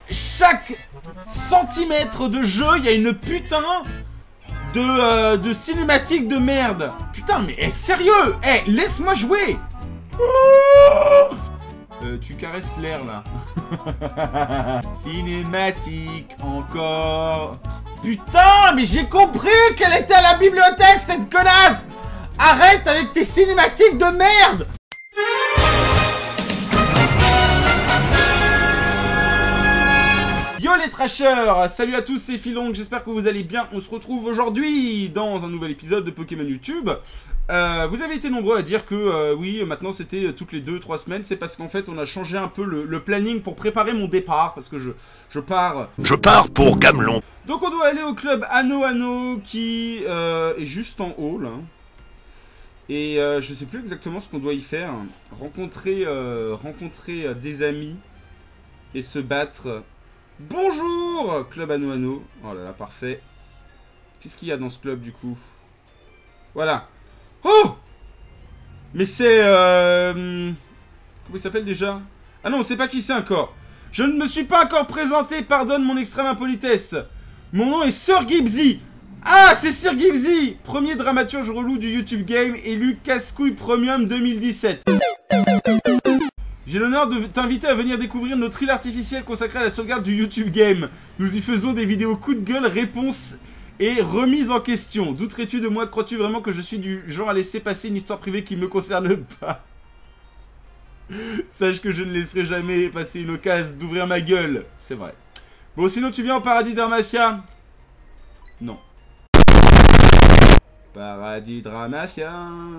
chaque centimètre de jeu, il y a une putain de cinématique de merde. Putain, mais sérieux, laisse-moi jouer. Tu caresses l'air là. Cinématique encore. Putain, mais j'ai compris qu'elle était à la bibliothèque, cette connasse. Arrête avec tes cinématiques de merde. Yo les trashers, salut à tous, c'est Philong, j'espère que vous allez bien. On se retrouve aujourd'hui dans un nouvel épisode de Pokémon YouTube. Vous avez été nombreux à dire que oui, maintenant c'était toutes les 2-3 semaines. C'est parce qu'en fait on a changé un peu le planning pour préparer mon départ. Parce que je pars pour Gamelon. Donc on doit aller au club Anno qui est juste en haut là. Et je sais plus exactement ce qu'on doit y faire. Rencontrer des amis et se battre. Bonjour club Anno. Oh là là, parfait. Qu'est-ce qu'il y a dans ce club du coup? Voilà. Oh! Mais c'est... Comment il s'appelle déjà? Ah non, on sait pas qui c'est encore. Je ne me suis pas encore présenté, pardonne mon extrême impolitesse. Mon nom est Sir Gibbsy. Ah, c'est Sir Gibbsy, premier dramaturge relou du YouTube Game, élu casse-couille premium 2017. J'ai l'honneur de t'inviter à venir découvrir notre île artificielle consacrée à la sauvegarde du YouTube Game. Nous y faisons des vidéos coup de gueule, réponses et remise en question. Douterais-tu de moi? Crois-tu vraiment que je suis du genre à laisser passer une histoire privée qui ne me concerne pas? Sache que je ne laisserai jamais passer une occasion d'ouvrir ma gueule. C'est vrai. Bon, sinon tu viens au paradis Dramafia? Non. Paradis Dramafia.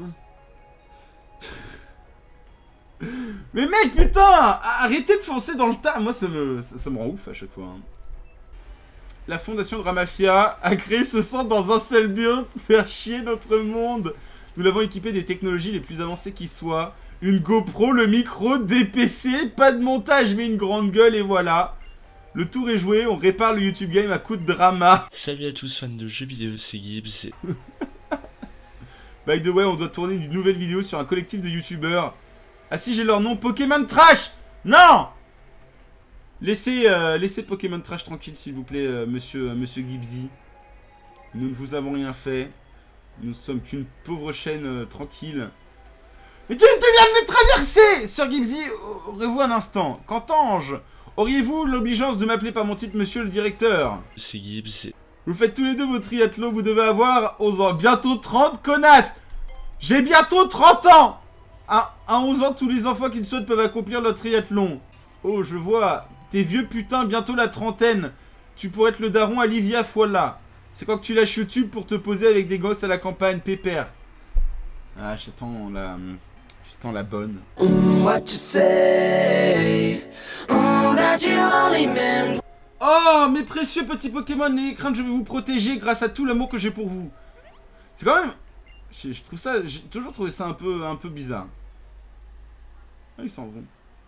Mais mec, putain, arrêtez de foncer dans le tas. Moi, ça me rend ouf à chaque fois. Hein. La fondation Dramafia a créé ce centre dans un seul but pour faire chier notre monde. Nous l'avons équipé des technologies les plus avancées qui soient. Une GoPro, le micro, des PC, pas de montage mais une grande gueule et voilà. Le tour est joué, on répare le YouTube Game à coup de drama. Salut à tous fans de jeux vidéo, c'est Gibbs. By the way, on doit tourner une nouvelle vidéo sur un collectif de youtubeurs. Ah si, j'ai leur nom, Pokémon Trash. Non. Laissez Pokémon Trash tranquille, s'il vous plaît, monsieur Gibbsy. Nous ne vous avons rien fait. Nous ne sommes qu'une pauvre chaîne tranquille. Mais tu viens de les traverser, Sir Gibbsy. Aurez-vous un instant? Qu'entends-je? Auriez-vous l'obligeance de m'appeler par mon titre, monsieur le directeur? C'est Gibbs. Vous faites tous les deux vos triathlons, vous devez avoir bientôt 30, connasse. J'ai bientôt 30 ans. À 11 ans, tous les enfants qui le souhaitent peuvent accomplir leur triathlon. Oh, je vois. T'es vieux putain, bientôt la trentaine. Tu pourrais être le daron à Livia Foila. C'est quand que tu lâches YouTube pour te poser avec des gosses à la campagne, pépère. Ah, j'attends la bonne. What you say? That you only meant. Oh, mes précieux petits Pokémon, n'ayez crainte, je vais vous protéger grâce à tout l'amour que j'ai pour vous. C'est quand même... Je trouve ça... J'ai toujours trouvé ça un peu bizarre. Ah, ils s'en vont.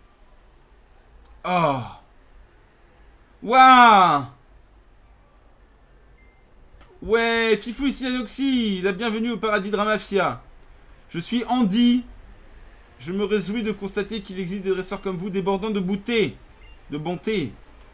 Oh. Waouh. Ouais, Fifou ici Adoxy, la bienvenue au paradis Dramafia. Je suis Andy. Je me réjouis de constater qu'il existe des dresseurs comme vous débordant de beauté. De bonté.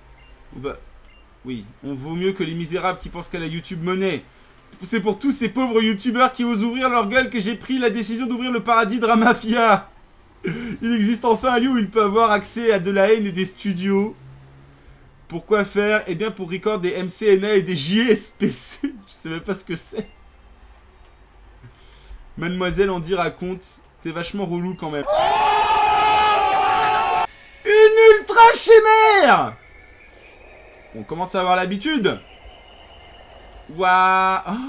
Oui, on vaut mieux que les misérables qui pensent qu'à la YouTube monnaie. C'est pour tous ces pauvres youtubeurs qui osent ouvrir leur gueule que j'ai pris la décision d'ouvrir le paradis Dramafia. Il existe enfin un lieu où il peut avoir accès à de la haine et des studios. Pourquoi faire? Eh bien pour record des MCNA et des JSPC. Je sais même pas ce que c'est. Mademoiselle Andy raconte. T'es vachement relou quand même. Une ultra chimère. On commence à avoir l'habitude. Waouh. Oh.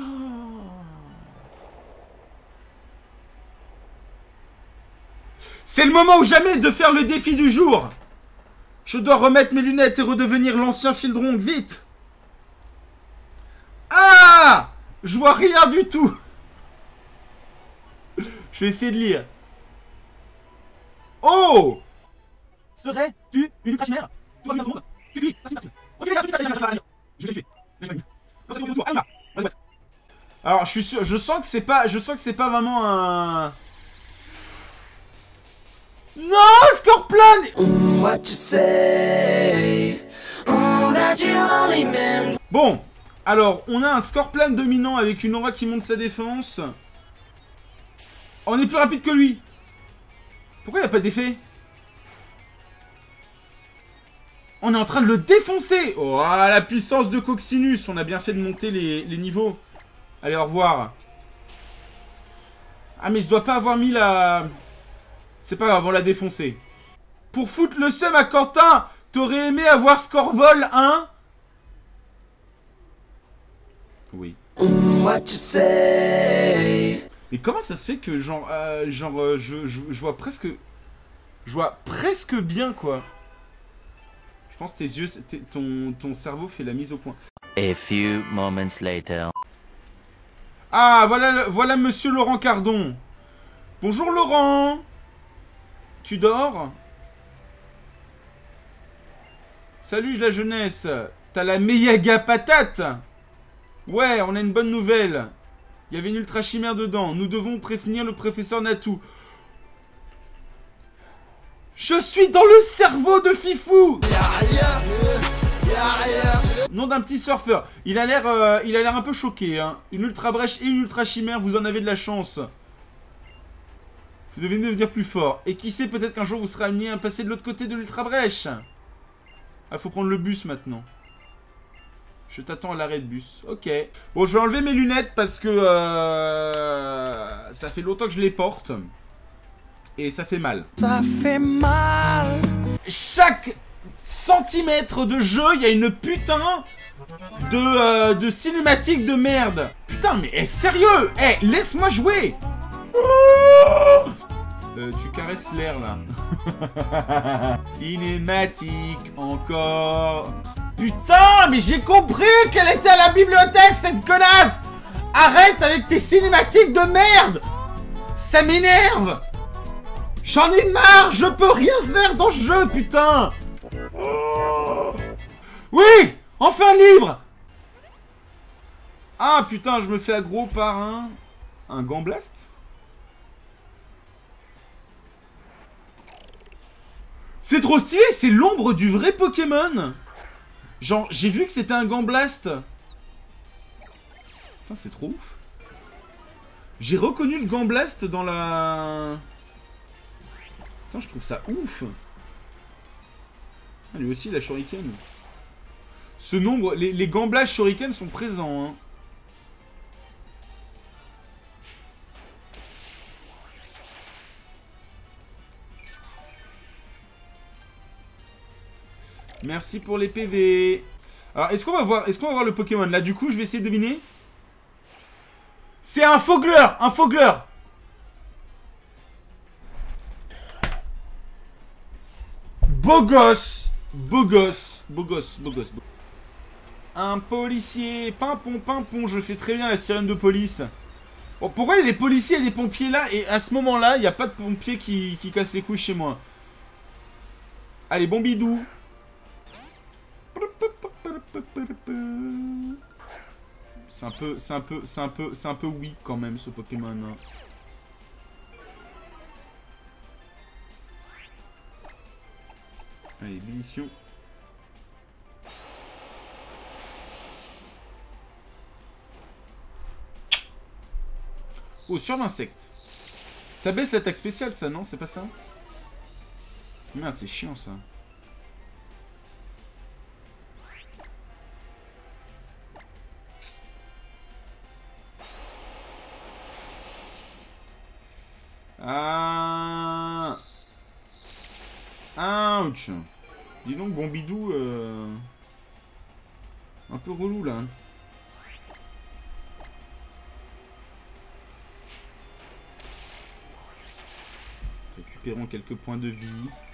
C'est le moment ou jamais de faire le défi du jour. Je dois remettre mes lunettes et redevenir l'ancien Fildrong, vite. Ah. Je vois rien du tout. Je vais essayer de lire. Oh. Serais-tu une ultra chimère? Tout va bien dans le monde. Tu dis, c'est parti. Ok les gars, je vais le tuer. Alors je suis sûr, je sens que c'est pas vraiment un... Non, Scorpion. What you say? Bon, alors, on a un Scorpion dominant avec une aura qui monte sa défense. On est plus rapide que lui. Pourquoi il n'y a pas d'effet? On est en train de le défoncer. Oh, la puissance de Coccinus. On a bien fait de monter les niveaux. Allez, au revoir. Ah, mais je dois pas avoir mis la... C'est pas grave, on l'a défoncé. Pour foutre le seum à Quentin, t'aurais aimé avoir Scorvol, hein? Oui. What you say? Mais comment ça se fait que je vois presque... Je vois presque bien, quoi. Je pense que tes yeux... Ton cerveau fait la mise au point. A few moments later. Ah, voilà monsieur Laurent Cardon. Bonjour Laurent. Tu dors? Salut la jeunesse. T'as la méga patate? Ouais, on a une bonne nouvelle. Il y avait une ultra chimère dedans. Nous devons prévenir le professeur Natou. Je suis dans le cerveau de Fifou. Nom d'un petit surfeur. Il a l'air un peu choqué, hein. Une ultra brèche et une ultra chimère, vous en avez de la chance. Vous devez devenir plus fort. Et qui sait, peut-être qu'un jour vous serez amené à passer de l'autre côté de l'ultra brèche. Ah, faut prendre le bus maintenant. Je t'attends à l'arrêt de bus. Ok. Bon, je vais enlever mes lunettes parce que ça fait longtemps que je les porte. Et ça fait mal. Ça fait mal. Chaque centimètre de jeu, il y a une putain de cinématique de merde. Putain, mais sérieux. Laisse-moi jouer. Tu caresses l'air là. Cinématique encore. Putain, mais j'ai compris qu'elle était à la bibliothèque, cette connasse. Arrête avec tes cinématiques de merde. Ça m'énerve. J'en ai marre, je peux rien faire dans ce jeu, putain. Oui, enfin libre. Ah putain, je me fais aggro par un Gamblaste. C'est trop stylé, c'est l'ombre du vrai Pokémon. Genre, j'ai vu que c'était un Gamblaste. Putain, c'est trop ouf. J'ai reconnu le Gamblaste dans la... Putain, je trouve ça ouf. Ah, lui aussi, il a Shuriken. Ce nombre... Les Gamblasts Shuriken sont présents, hein. Merci pour les PV. Alors, est-ce qu'on va voir le Pokémon là? Du coup, je vais essayer de deviner. C'est un Fogler. Un Fogler. Beau gosse. Beau gosse. Beau gosse. Beau gosse. Un policier. Pimpon, pimpon. Je fais très bien la sirène de police. Bon, pourquoi il y a des policiers et des pompiers là? Et à ce moment-là, il n'y a pas de pompiers qui cassent les couilles chez moi. Allez, bon bidou. C'est un peu weak quand même ce Pokémon. Hein. Allez, bénition. Oh, sur l'insecte. Ça baisse l'attaque spéciale, ça, non? C'est pas ça? Merde, c'est chiant, ça. Ah... Ouch. Dis donc, bon bidou, un peu relou, là. Récupérons quelques points de vie.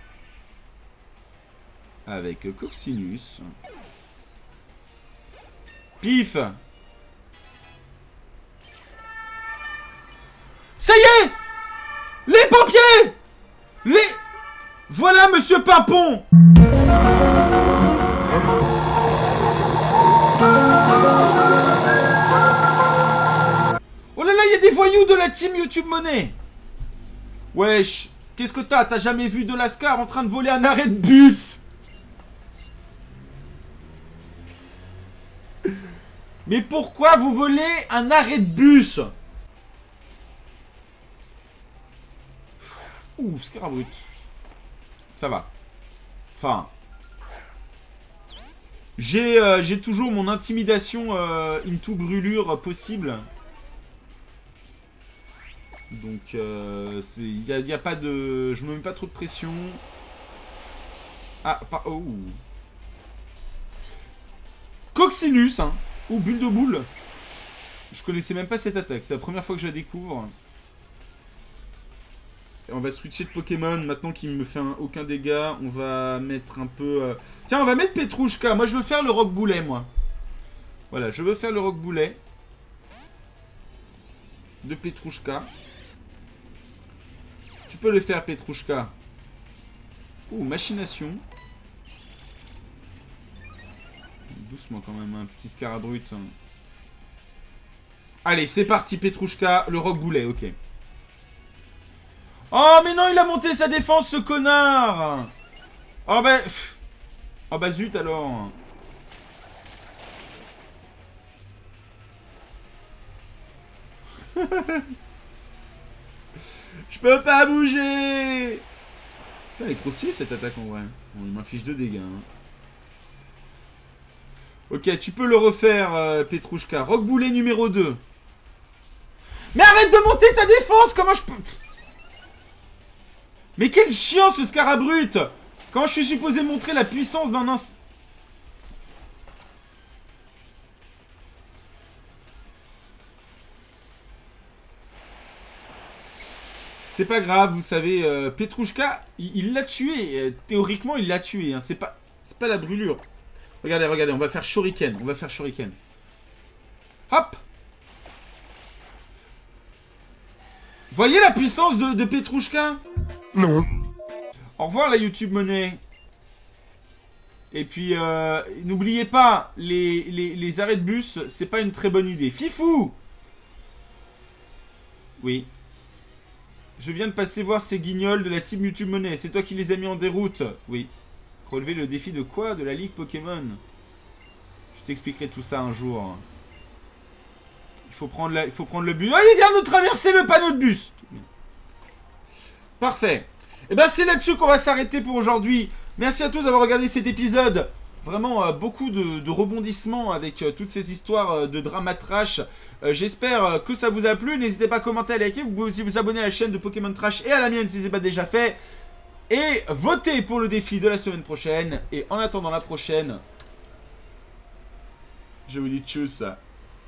Avec Coccinus. Pif! Ça y est! Les pompiers! Voilà, monsieur Pimpon! Oh là là, il y a des voyous de la team YouTube Money! Wesh! Qu'est-ce que t'as? T'as jamais vu de Lascar en train de voler un arrêt de bus? Mais pourquoi vous volez un arrêt de bus? Ouh, Scarabrut. Ça va. Enfin... J'ai toujours mon intimidation into brûlure possible. Donc, il n'y a pas de... Je me mets pas trop de pression. Ah, pas... Oh. Coccinus, hein. Ou bulle de boule. Je connaissais même pas cette attaque. C'est la première fois que je la découvre. Et on va switcher de Pokémon maintenant qu'il me fait aucun dégât. On va mettre un peu... Tiens, on va mettre Petrouchka. Moi, je veux faire le Rock Boulet, moi. Voilà, je veux faire le Rock Boulet. De Petrouchka. Tu peux le faire, Petrouchka. Ouh, machination. Doucement, quand même, un petit Scarabrut. Allez, c'est parti, Petrouchka. Le Rock Boulet, ok. Oh, mais non, il a monté sa défense, ce connard. Oh, bah... Oh, bah zut, alors. Je peux pas bouger. Putain, elle est trop stylée, cette attaque, en vrai. Bon, il m'affiche 2 dégâts. Hein. Ok, tu peux le refaire, Petrouchka. Rock Boulet numéro 2. Mais arrête de monter ta défense. Comment je peux... Mais quel chiant, ce Scarabrut. Quand je suis supposé montrer la puissance d'un instant... C'est pas grave, vous savez, Petrouchka, il l'a tué. Théoriquement, il l'a tué. Hein. C'est pas la brûlure. Regardez, regardez, on va faire Shuriken. On va faire Shuriken. Hop. Voyez la puissance de Petrouchka? Non. Au revoir la YouTube monnaie. Et puis, n'oubliez pas, les arrêts de bus, c'est pas une très bonne idée. Fifou! Oui. Je viens de passer voir ces guignols de la team YouTube monnaie. C'est toi qui les as mis en déroute? Oui. Relever le défi de quoi? De la Ligue Pokémon. Je t'expliquerai tout ça un jour. Il faut prendre le bus. Oh, il vient de traverser le panneau de bus! Parfait. Et ben c'est là-dessus qu'on va s'arrêter pour aujourd'hui. Merci à tous d'avoir regardé cet épisode. Vraiment beaucoup de rebondissements avec toutes ces histoires de drama trash. J'espère que ça vous a plu. N'hésitez pas à commenter, à liker. Vous pouvez aussi vous abonner à la chaîne de Pokémon Trash et à la mienne si ce n'est pas déjà fait. Et votez pour le défi de la semaine prochaine. Et en attendant la prochaine, je vous dis tchuss.